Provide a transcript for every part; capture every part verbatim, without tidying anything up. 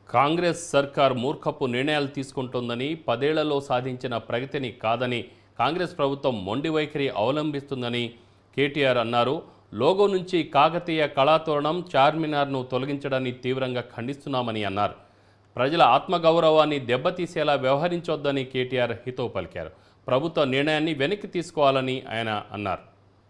కాంగ్రెస్ సర్కార్ మూర్ఖపు నిర్ణయాలు తీసుకుంటోందని, పదేళ్లలో సాధించిన ప్రగతిని కాదని కాంగ్రెస్ ప్రభుత్వం మొండి వైఖరి అవలంబిస్తుందని కేటీఆర్ అన్నారు. లోగో నుంచి కాకతీయ కళాతోరణం చార్మినార్ను తొలగించడాన్ని తీవ్రంగా ఖండిస్తున్నామని అన్నారు. ప్రజల ఆత్మగౌరవాన్ని దెబ్బతీసేలా వ్యవహరించొద్దని కేటీఆర్ హితవు పలికారు. ప్రభుత్వ నిర్ణయాన్ని వెనక్కి తీసుకోవాలని ఆయన అన్నారు.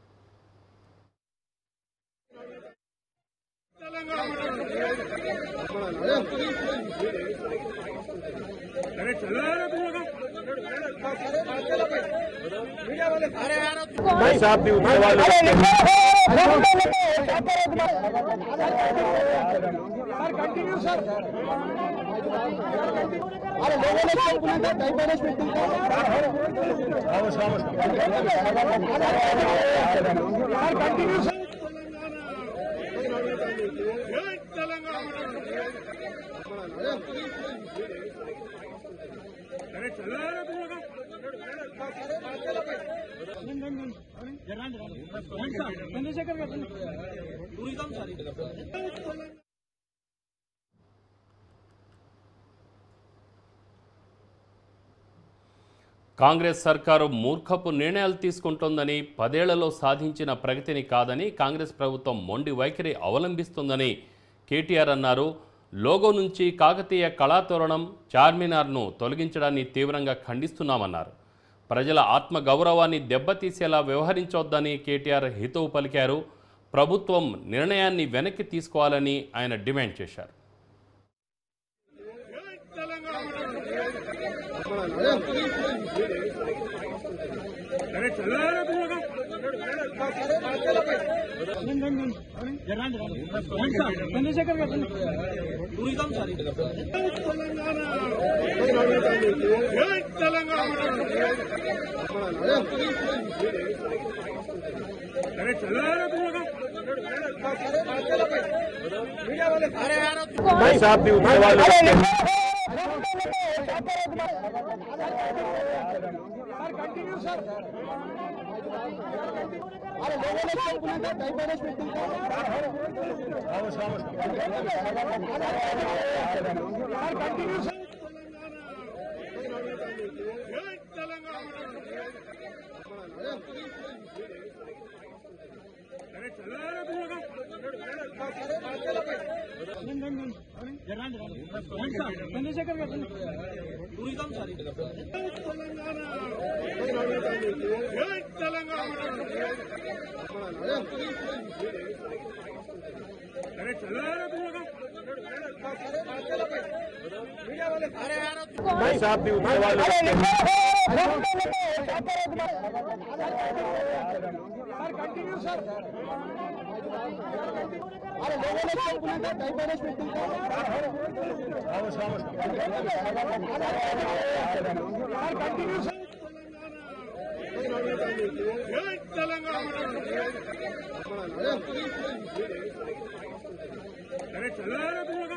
కాంగ్రెస్ సర్కారు మూర్ఖపు నిర్ణయాలు తీసుకుంటోందని, పదేళ్లలో సాధించిన ప్రగతిని కాదని కాంగ్రెస్ ప్రభుత్వం మొండి వైఖరి అవలంబిస్తుందని కేటీఆర్ అన్నారు. లోగో నుంచి కాకతీయ కళాతోరణం చార్మినార్ను తొలగించడాన్ని తీవ్రంగా ఖండిస్తున్నామన్నారు. ప్రజల ఆత్మగౌరవాన్ని దెబ్బతీసేలా వ్యవహరించొద్దని కేటీఆర్ హితవు పలికారు. ప్రభుత్వం నిర్ణయాన్ని వెనక్కి తీసుకోవాలని ఆయన డిమాండ్ చేశారు. తెలంగాణ